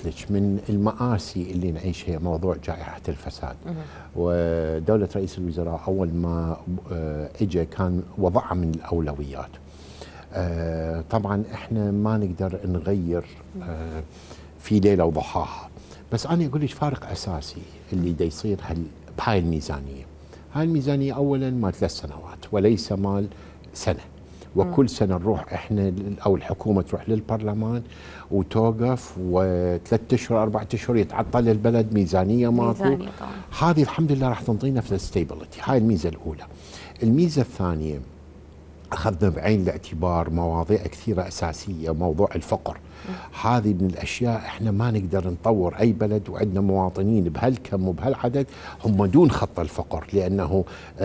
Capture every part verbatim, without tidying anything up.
لك من المآسي اللي نعيشها موضوع جائحة الفساد. ودولة رئيس الوزراء أول ما إجا كان وضعها من الأولويات. طبعا إحنا ما نقدر نغير في ليلة وضحاها، بس أنا أقول لك فارق أساسي اللي دا يصير بهاي الميزانية. هاي الميزانية أولا مال ثلاث سنوات وليس مال سنة، وكل سنة نروح احنا او الحكومة تروح للبرلمان وتوقف وثلاث اشهر اربع اشهر يتعطل البلد، ميزانية ماكو. ميزانية طبعا. هذه الحمد لله راح تنطينا في الستيبلتي. هاي الميزة الأولى. الميزة الثانية أخذنا بعين الاعتبار مواضيع كثيرة أساسية. موضوع الفقر هذه من الأشياء احنا ما نقدر نطور أي بلد وعندنا مواطنين بهالكم وبهالعدد هم دون خط الفقر، لأنه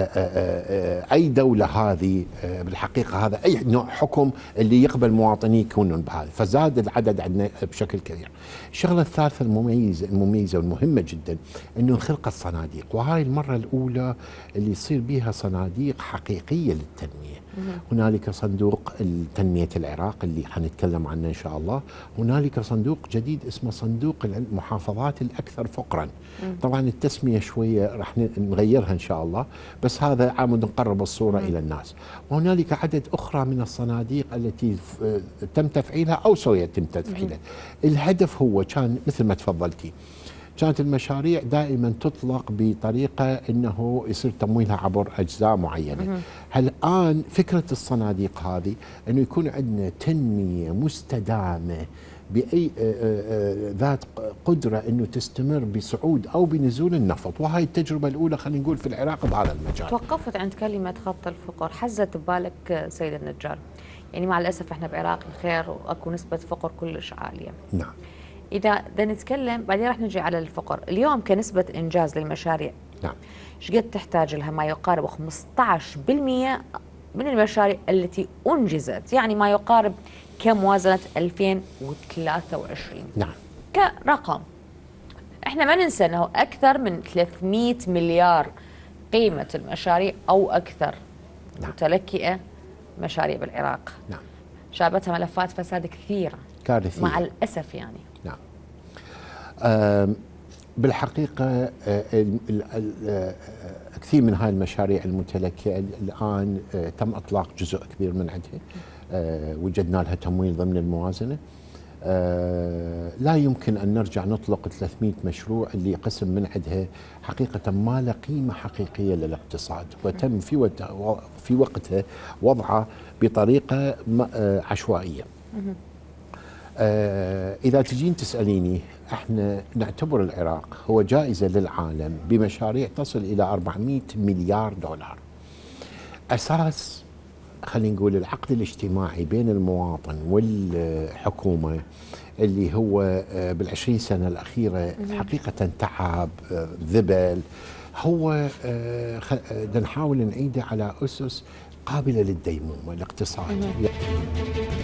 أي دولة هذه بالحقيقة هذا أي نوع حكم اللي يقبل مواطنيه يكونون بهذا، فزاد العدد عندنا بشكل كبير. الشغلة الثالثة المميزة المميزة والمهمة جدا أنه نخلق الصناديق، وهاي المرة الأولى اللي يصير بها صناديق حقيقية للتنمية. هنالك صندوق تنمية العراق اللي حنتكلم عنه إن شاء الله، هنالك صندوق جديد اسمه صندوق المحافظات الأكثر فقرا. طبعا التسمية شوية راح نغيرها إن شاء الله، بس هذا عامل نقرب الصورة إلى الناس. وهنالك عدد أخرى من الصناديق التي تم تفعيلها أو سيتم تفعيلها. الهدف هو كان مثل ما تفضلتي، كانت المشاريع دائما تطلق بطريقة أنه يصير تمويلها عبر أجزاء معينة. الآن فكرة الصناديق هذه أنه يكون عندنا تنمية مستدامة بأي ذات قدرة أنه تستمر بصعود أو بنزول النفط، وهي التجربة الأولى خلينا نقول في العراق بهذا المجال. توقفت عند كلمة خط الفقر، حزت ببالك سيد النجار؟ يعني مع الأسف احنا بعراق الخير وأكو نسبة فقر كلش عالية. نعم. إذا بدنا نتكلم بعدين راح نجي على الفقر، اليوم كنسبة إنجاز للمشاريع نعم ايش قد تحتاج لها؟ ما يقارب خمسة عشر بالمئة من المشاريع التي أنجزت، يعني ما يقارب كموازنة ألفين وثلاثة وعشرين. نعم. كرقم احنا ما ننسى أنه أكثر من ثلاثمئة مليار قيمة المشاريع أو أكثر. نعم. متلكئة مشاريع بالعراق. نعم. شابتها ملفات فساد كثيرة كارثية مع الأسف يعني. نعم. بالحقيقة كثير من هاي المشاريع المتلكئة الآن تم إطلاق جزء كبير من عندها، وجدنا لها تمويل ضمن الموازنة. لا يمكن أن نرجع نطلق ثلاثمئة مشروع اللي قسم من عندها حقيقة ما له قيمة حقيقية للاقتصاد، وتم في في وقتها وضعه بطريقة عشوائية. آه إذا تجين تسأليني، احنا نعتبر العراق هو جائزة للعالم بمشاريع تصل إلى أربعمئة مليار دولار. أساس خلينا نقول العقد الاجتماعي بين المواطن والحكومة اللي هو آه بالعشرين سنة الأخيرة حقيقة تعب آه ذبل، هو آه نحاول نعيده على أسس قابلة للديمومة الاقتصاد.